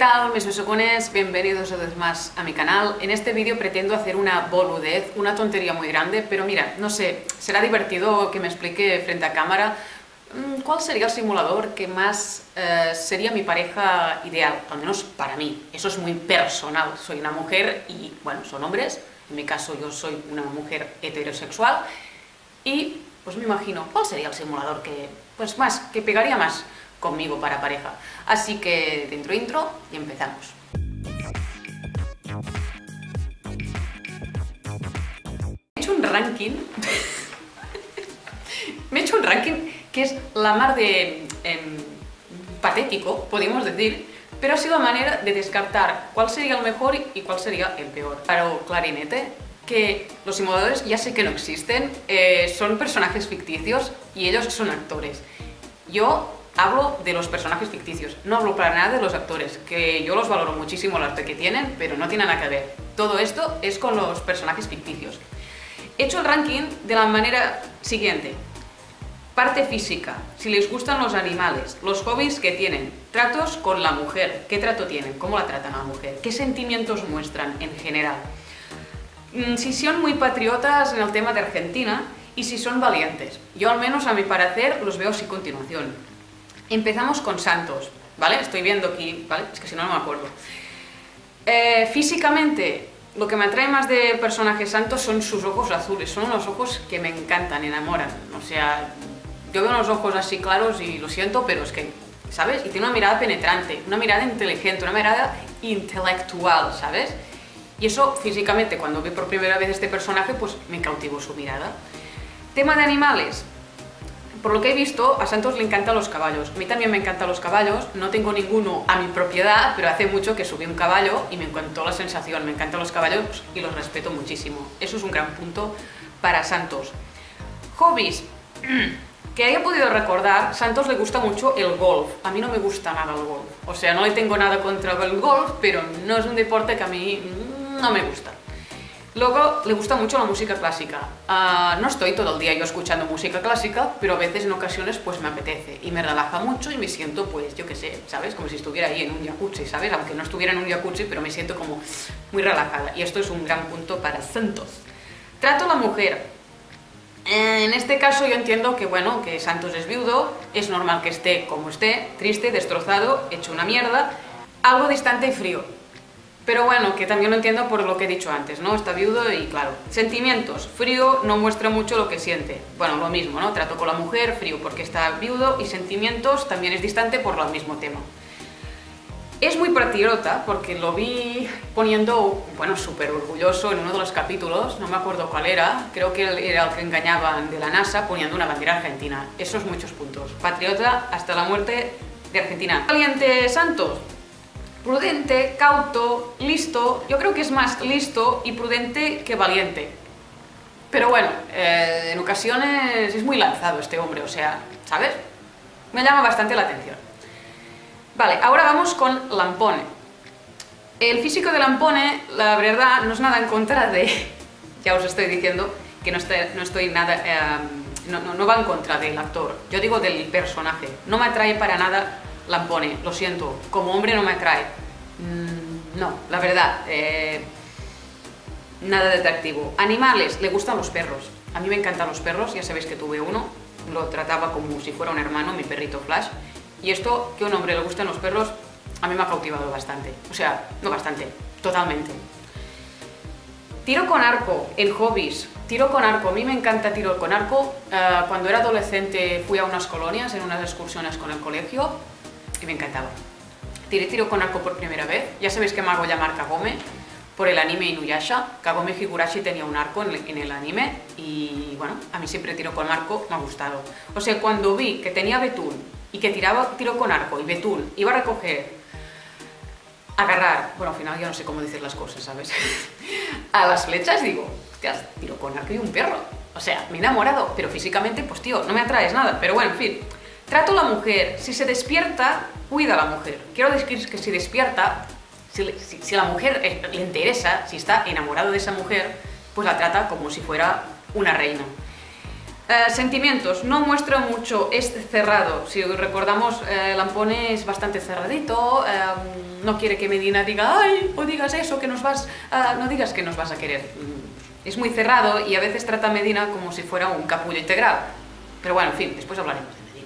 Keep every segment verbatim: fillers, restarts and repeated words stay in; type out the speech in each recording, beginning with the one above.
¿Qué tal, mis besocones? Bienvenidos una vez más a mi canal. En este vídeo pretendo hacer una boludez, una tontería muy grande, pero mira, no sé, será divertido que me explique frente a cámara cuál sería el simulador que más eh, sería mi pareja ideal, al menos para mí. Eso es muy personal, soy una mujer y, bueno, son hombres, en mi caso yo soy una mujer heterosexual y, pues me imagino, cuál sería el simulador que, pues más, que pegaría más conmigo para pareja. Así que dentro intro y empezamos. He hecho un ranking, me he hecho un ranking que es la mar de eh, patético, podemos decir, pero ha sido la manera de descartar cuál sería el mejor y cuál sería el peor. Claro, clarinete, que los simuladores ya sé que no existen, eh, son personajes ficticios y ellos son actores. Yo hablo de los personajes ficticios, no hablo para nada de los actores, que yo los valoro muchísimo el arte que tienen, pero no tienen nada que ver. Todo esto es con los personajes ficticios. He hecho el ranking de la manera siguiente. Parte física, si les gustan los animales, los hobbies que tienen, tratos con la mujer, qué trato tienen, cómo la tratan a la mujer, qué sentimientos muestran en general, si son muy patriotas en el tema de Argentina y si son valientes. Yo al menos a mi parecer los veo sin continuación. Empezamos con Santos, ¿vale? Estoy viendo aquí, ¿vale? Es que si no, no me acuerdo. Eh, físicamente, lo que me atrae más del personaje Santos son sus ojos azules, son unos ojos que me encantan, enamoran, o sea, yo veo unos ojos así claros y lo siento, pero es que, ¿sabes? Y tiene una mirada penetrante, una mirada inteligente, una mirada intelectual, ¿sabes? Y eso, físicamente, cuando vi por primera vez este personaje, pues me cautivó su mirada. Tema de animales. Por lo que he visto, a Santos le encantan los caballos. A mí también me encantan los caballos, no tengo ninguno a mi propiedad, pero hace mucho que subí un caballo y me encantó la sensación. Me encantan los caballos y los respeto muchísimo. Eso es un gran punto para Santos. Hobbies. Que haya podido recordar, Santos le gusta mucho el golf. A mí no me gusta nada el golf. O sea, no le tengo nada contra el golf, pero no es un deporte que a mí no me gusta. Luego, le gusta mucho la música clásica. Uh, no estoy todo el día yo escuchando música clásica, pero a veces en ocasiones pues me apetece y me relaja mucho y me siento, pues, yo qué sé, ¿sabes? Como si estuviera ahí en un jacuzzi, ¿sabes? Aunque no estuviera en un jacuzzi, pero me siento como muy relajada. Y esto es un gran punto para Santos. Trato a la mujer. En este caso yo entiendo que, bueno, que Santos es viudo, es normal que esté como esté, triste, destrozado, hecho una mierda, algo distante y frío. Pero bueno, que también lo entiendo por lo que he dicho antes, ¿no? Está viudo y claro. Sentimientos. Frío, no muestra mucho lo que siente. Bueno, lo mismo, ¿no? Trato con la mujer, frío porque está viudo, y sentimientos también es distante por el mismo tema. Es muy patriota porque lo vi poniendo, bueno, súper orgulloso en uno de los capítulos, no me acuerdo cuál era, creo que era el que engañaban de la NASA poniendo una bandera argentina. Esos muchos puntos. Patriota hasta la muerte de Argentina. Valiente Santos. Prudente, cauto, listo. Yo creo que es más listo y prudente que valiente. Pero bueno, eh, en ocasiones es muy lanzado este hombre, o sea, ¿sabes? Me llama bastante la atención. Vale, ahora vamos con Lampone. El físico de Lampone, la verdad, no es nada en contra de... Ya os estoy diciendo que no estoy, no estoy nada... Eh, no, no, no va en contra del actor. Yo digo del personaje. No me atrae para nada Lampone, lo siento, como hombre no me atrae. Mm, no, la verdad, eh, nada de atractivo. Animales, le gustan los perros. A mí me encantan los perros, ya sabéis que tuve uno, lo trataba como si fuera un hermano, mi perrito Flash. Y esto, que a un hombre le gusten los perros, a mí me ha cautivado bastante. O sea, no bastante, totalmente. Tiro con arco, en hobbies. Tiro con arco, a mí me encanta tiro con arco. Uh, cuando era adolescente fui a unas colonias, en unas excursiones con el colegio, y me encantaba. Tiré tiro con arco por primera vez. Ya sabéis que me hago llamar Kagome por el anime Inuyasha. Kagome Higurashi tenía un arco en el, en el anime y bueno, a mí siempre tiro con arco me ha gustado. O sea, cuando vi que tenía Betún y que tiraba tiro con arco y Betún iba a recoger, agarrar, bueno, al final yo no sé cómo decir las cosas, ¿sabes? A las flechas digo, hostias, tiro con arco y un perro. O sea, me he enamorado, pero físicamente, pues tío, no me atraes nada, pero bueno, en fin. Trato a la mujer, si se despierta, cuida a la mujer. Quiero decir que si despierta, si, si, si la mujer le interesa, si está enamorado de esa mujer, pues la trata como si fuera una reina. Eh, sentimientos, no muestra mucho, es cerrado. Si recordamos, eh, Lampone es bastante cerradito, eh, no quiere que Medina diga, ay, o digas eso, que nos vas, uh, no digas que nos vas a querer. Es muy cerrado y a veces trata a Medina como si fuera un capullo integral. Pero bueno, en fin, después hablaremos de Medina.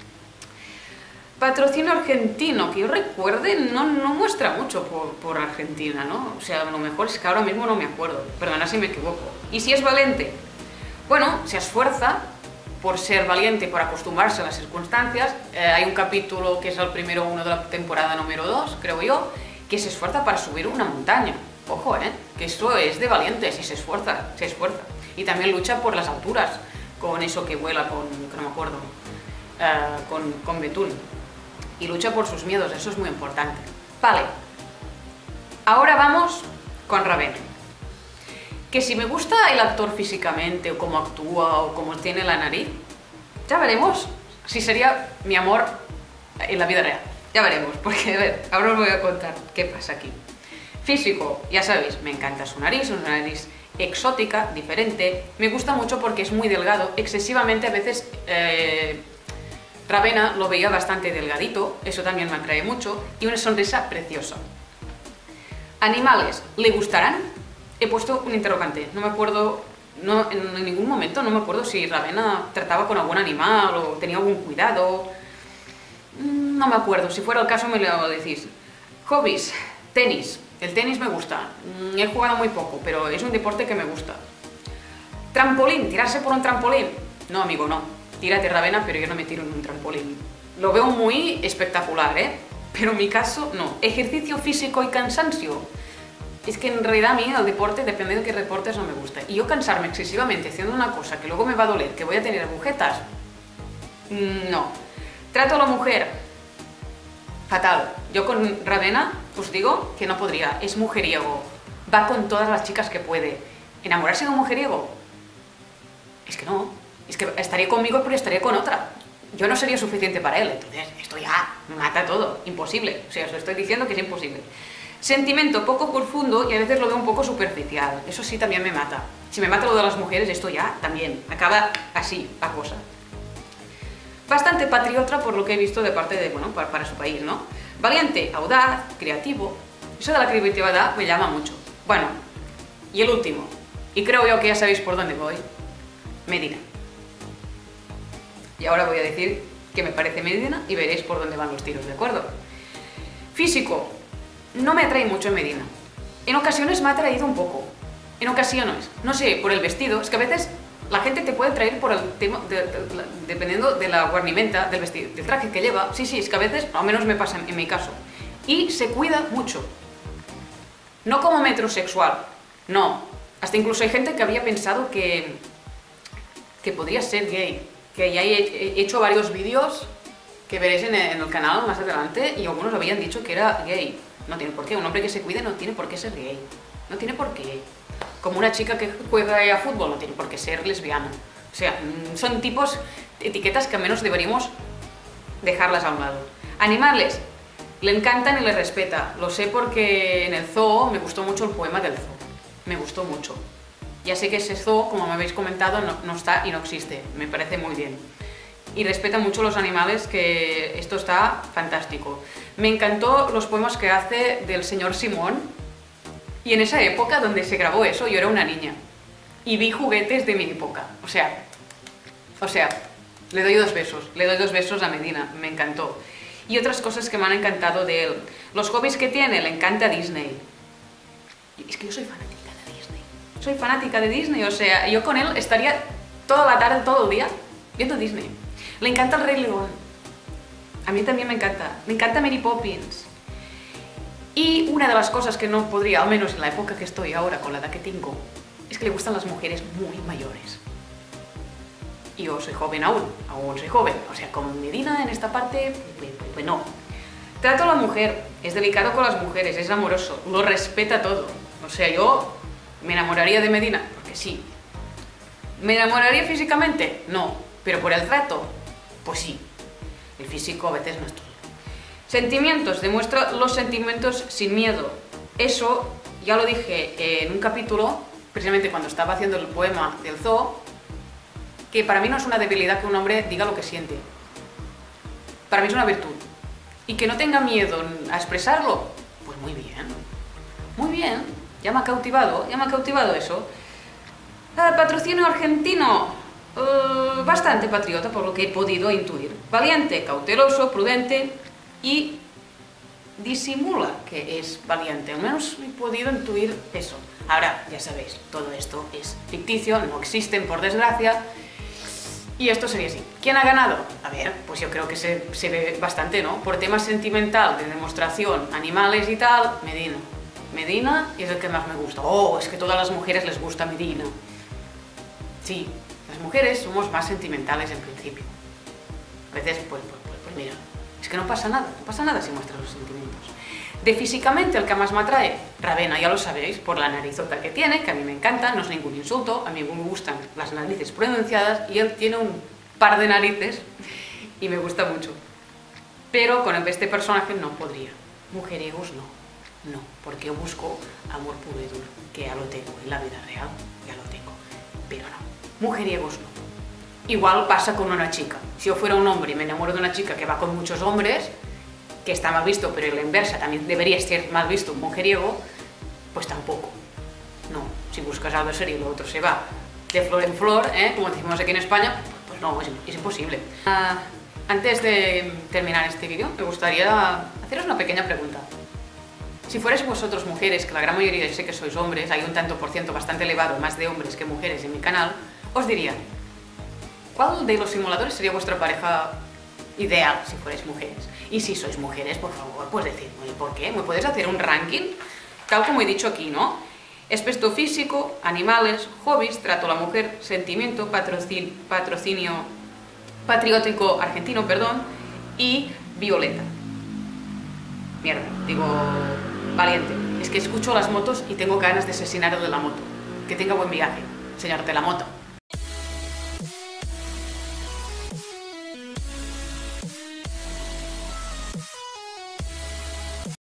Patrocinio argentino, que yo recuerde, no, no muestra mucho por, por Argentina, ¿no? O sea, a lo mejor es que ahora mismo no me acuerdo, perdona si me equivoco. ¿Y si es Valente? Bueno, se esfuerza por ser valiente, por acostumbrarse a las circunstancias. Eh, hay un capítulo que es el primero uno de la temporada número dos, creo yo, que se esfuerza para subir una montaña. Ojo, ¿eh? Que eso es de valientes y se esfuerza, se esfuerza. Y también lucha por las alturas, con eso que vuela con, que no me acuerdo, uh, con, con Betún. Y lucha por sus miedos, eso es muy importante. Vale, ahora vamos con Ravena. Que si me gusta el actor físicamente, o cómo actúa, o cómo tiene la nariz, ya veremos si sería mi amor en la vida real. Ya veremos, porque a ver, ahora os voy a contar qué pasa aquí. Físico, ya sabéis, me encanta su nariz, una nariz exótica, diferente. Me gusta mucho porque es muy delgado, excesivamente a veces... Eh, Ravena lo veía bastante delgadito, eso también me atrae mucho, y una sonrisa preciosa. Animales, ¿le gustarán? He puesto un interrogante, no me acuerdo, no, en ningún momento no me acuerdo si Ravena trataba con algún animal o tenía algún cuidado. No me acuerdo, si fuera el caso me lo decís. Hobbies, tenis, el tenis me gusta, he jugado muy poco, pero es un deporte que me gusta. Trampolín, tirarse por un trampolín, no amigo, no. Tírate Ravena, pero yo no me tiro en un trampolín. Lo veo muy espectacular, ¿eh? Pero en mi caso, no. Ejercicio físico y cansancio. Es que en realidad a mí el deporte, dependiendo de qué deportes, no me gusta. Y yo cansarme excesivamente haciendo una cosa que luego me va a doler, que voy a tener agujetas, no. Trato a la mujer, fatal. Yo con Ravena, os digo que no podría. Es mujeriego. Va con todas las chicas que puede. ¿Enamorarse de un mujeriego? Es que no. Es que estaría conmigo, pero estaría con otra. Yo no sería suficiente para él, entonces esto ya mata todo, imposible. O sea, os estoy diciendo que es imposible. Sentimiento poco profundo y a veces lo veo un poco superficial. Eso sí también me mata. Si me mata lo de las mujeres, esto ya también acaba así la cosa. Bastante patriota por lo que he visto de parte de, bueno, para, para su país, ¿no? Valiente, audaz, creativo. Eso de la creatividad me llama mucho. Bueno, y el último, y creo yo que ya sabéis por dónde voy, Medina. Y ahora voy a decir qué me parece Medina y veréis por dónde van los tiros, ¿de acuerdo? Físico, no me atrae mucho en Medina. En ocasiones me ha atraído un poco. En ocasiones, no sé, por el vestido. Es que a veces la gente te puede atraer por el tema, de, de, de, dependiendo de la guarnimenta, del vestido, del traje que lleva. Sí, sí, es que a veces, al menos me pasa en, en mi caso. Y se cuida mucho. No como metrosexual, no. Hasta incluso hay gente que había pensado que, que podría ser gay. Que ya he hecho varios vídeos que veréis en el canal más adelante y algunos habían dicho que era gay. No tiene por qué, un hombre que se cuide no tiene por qué ser gay. No tiene por qué. Como una chica que juega a fútbol no tiene por qué ser lesbiana. O sea, son tipos, etiquetas que al menos deberíamos dejarlas a un lado. Animales, le encantan y le respeta. Lo sé porque en el zoo me gustó mucho el poema del zoo. Me gustó mucho. Ya sé que ese zoo, como me habéis comentado, no, no está y no existe. Me parece muy bien. Y respeta mucho los animales, que esto está fantástico. Me encantó los poemas que hace del señor Simón. Y en esa época donde se grabó eso, yo era una niña. Y vi juguetes de mi época. O sea, o sea, le doy dos besos. Le doy dos besos a Medina. Me encantó. Y otras cosas que me han encantado de él. Los hobbies que tiene, le encanta Disney. Es que yo soy fanática. Soy fanática de Disney, o sea, yo con él estaría toda la tarde, todo el día, viendo Disney. Le encanta el Rey León. A mí también me encanta. Me encanta Mary Poppins. Y una de las cosas que no podría, al menos en la época que estoy ahora, con la edad que tengo, es que le gustan las mujeres muy mayores. Y yo soy joven aún, aún soy joven. O sea, con Medina en esta parte, pues, pues, pues no. Trato a la mujer, es delicado con las mujeres, es amoroso, lo respeta todo. O sea, yo... ¿me enamoraría de Medina? Porque sí. ¿Me enamoraría físicamente? No. ¿Pero por el trato? Pues sí. El físico a veces no es todo. Sentimientos. Demuestra los sentimientos sin miedo. Eso ya lo dije en un capítulo, precisamente cuando estaba haciendo el poema del zoo, que para mí no es una debilidad que un hombre diga lo que siente. Para mí es una virtud. Y que no tenga miedo a expresarlo, pues muy bien. Muy bien, ya me ha cautivado, ya me ha cautivado eso. Ah, patrocinio argentino, uh, bastante patriota por lo que he podido intuir. Valiente, cauteloso, prudente y disimula que es valiente. Al menos he podido intuir eso. Ahora, ya sabéis, todo esto es ficticio, no existen por desgracia. Y esto sería así. ¿Quién ha ganado? A ver, pues yo creo que se, se ve bastante, ¿no? Por tema sentimental, de demostración, animales y tal, Medina. Medina es el que más me gusta. Oh, es que a todas las mujeres les gusta Medina. Sí, las mujeres somos más sentimentales en principio. A veces, pues, pues, pues, pues mira, es que no pasa nada, no pasa nada si muestras los sentimientos. De físicamente, el que más me atrae, Ravena, ya lo sabéis, por la narizota que tiene, que a mí me encanta, no es ningún insulto, a mí me gustan las narices pronunciadas y él tiene un par de narices y me gusta mucho. Pero con este personaje no podría. Mujeriegos no, no, porque yo busco amor puro y duro, que ya lo tengo en la vida real, ya lo tengo, pero no, mujeriegos no. Igual pasa con una chica. Si yo fuera un hombre y me enamoro de una chica que va con muchos hombres, que está mal visto, pero en la inversa también debería ser mal visto un mujeriego, pues tampoco. No, si buscas algo serio y lo otro se va de flor en flor, ¿eh? Como decimos aquí en España, pues no, es, es imposible. Uh, antes de terminar este vídeo, me gustaría haceros una pequeña pregunta. Si fuerais vosotros mujeres, que la gran mayoría yo sé que sois hombres, hay un tanto por ciento bastante elevado, más de hombres que mujeres en mi canal, os diría, ¿cuál de los simuladores sería vuestra pareja ideal si fuerais mujeres? Y si sois mujeres, por favor, pues decidme por qué. ¿Me puedes hacer un ranking? Tal como he dicho aquí, ¿no? Aspecto físico, animales, hobbies, trato a la mujer, sentimiento, patrocin, patrocinio patriótico argentino, perdón, y violeta. Mierda, digo, valiente. Es que escucho las motos y tengo ganas de asesinar al de la moto. Que tenga buen viaje, señor de la moto.